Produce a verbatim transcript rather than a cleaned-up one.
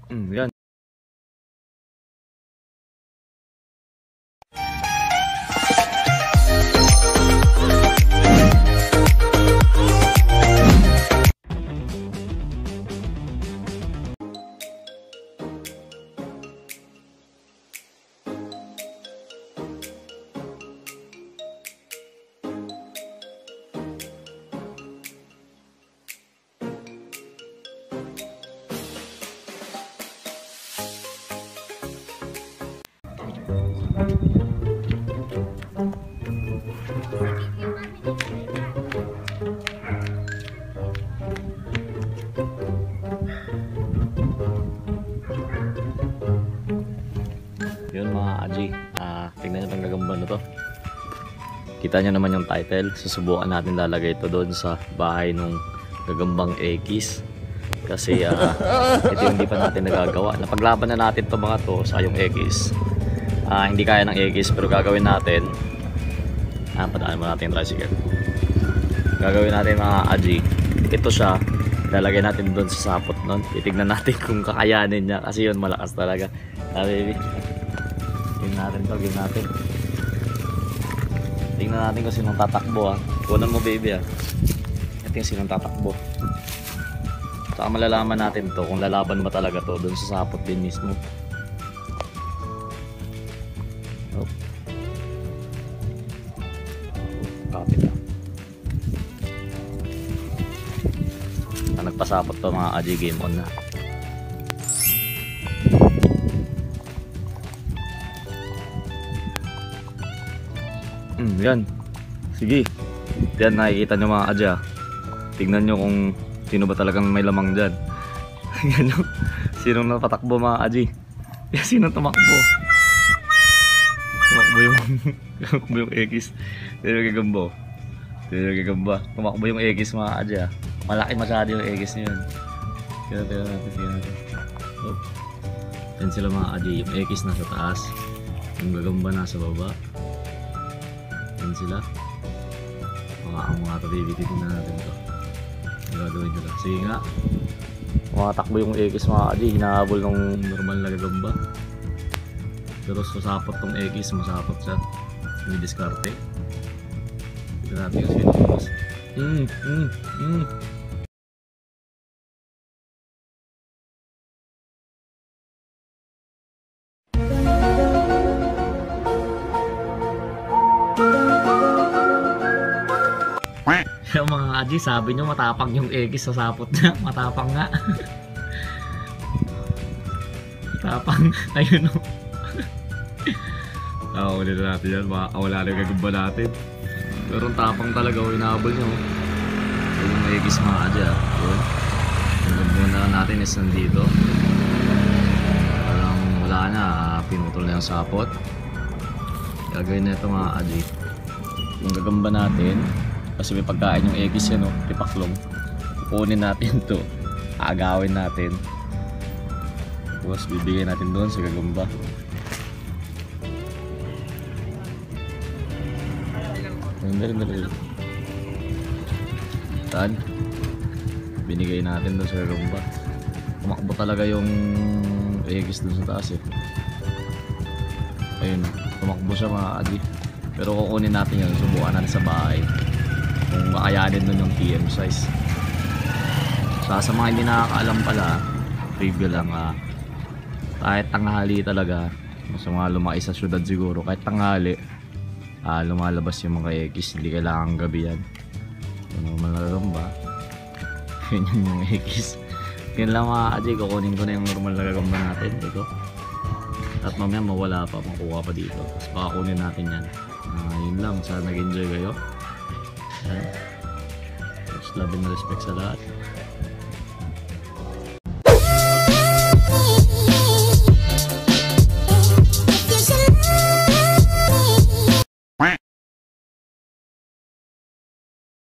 Hmm, yan. Yun mga Aji, ah, tingnan nyo itong gagamba na to. Kita nyo naman yung title. Susubukan natin lalagay ito doon sa bahay nung gagambang X. Kasi uh, ito yung hindi pa natin nagagawa. Napaglaban na natin to mga to sa yung X. uh, Hindi kaya ng X pero gagawin natin. Ah, padaan mo natin yung tricycle. Gagawin natin mga Aji, ito siya, lalagay natin doon sa sapot nun. Titignan natin kung kakayanin niya kasi yun malakas talaga. Ah baby, tingnan natin to, game natin. Tingnan natin kung sinong tatakbo ha. Kunan mo baby ha. Ito yung sinong tatakbo. Saka malalaman natin to kung lalaban ba talaga to doon sa sapot din mismo. Oh. Kapit ha. Ah, nagpasapot to mga Aji, game on na. Hmm, yan. Sige. Yan, nakikita nyo mga Aja. Tingnan nyo kung sino ba talagang may lamang dyan. Yan yung sinong napatakbo mga Aji. Yan, sinong tumakbo. Tumakbo yung tumakbo yung X. Yan yung gagambo. Yan yung gagamba. Tumakbo yung X mga Aja. Malaki masyado yung X nyo yun. Tingnan natin, tingnan natin. Oh. Yan sila mga Aji. Yung X nasa taas. Yung gagamba nasa baba. Yan sila. Mga ang mga tabibitin na natin to. Gagawin nila. Sige nga. Tumatakbo yung X mga Aji. Hinahabol ng normal na gagamba. Pero susapot tong X. Masapot siya. May diskarte. Tignan natin kasi yung mas. Mm, mm, mm. Yung mga Aji, sabi nyo matapang yung X sa sapot niya. Matapang nga. Matapang. Ayun o. Nakawala na natin yan. Makakawala na yung gagamba natin. Pero tapang talaga o inahabol nyo. Yung mga X mga Aji ha. Yun. Yung gagamba na natin is nandito. Parang wala na. Pinutol na yung sapot. Gagawin na ito mga Aji. Yung gagamba natin. Kasi may pagkain yung X yan o, tipaklong. Kukunin natin to, aagawin natin. Tapos bibigay natin doon sa gagamba. Dali, dali. Tan, binigay natin doon sa gagamba. Tumakbo talaga yung X doon sa taas eh. Ayun, tumakbo siya mga Aji. Pero kukunin natin yun, subukan natin sa bahay kung makayanin nun yung T M size. So, sa mga hindi nakakaalam pala, preview lang ha, kahit tanghali talaga, sa mga lumaki sa syudad siguro, kahit tanghali ah, lumalabas yung mga X, hindi kailangan gabi yan. Normal na gagamba. Yun yung X. Yun lang mga Aji, kukunin ko na yung normal na gagamba natin. Ito. At mamaya mawala pa, makuha pa dito. Tapos pakakunin natin yan. Uh, yun lang, sana nag-enjoy kayo. Tapos love and respect sa lahat.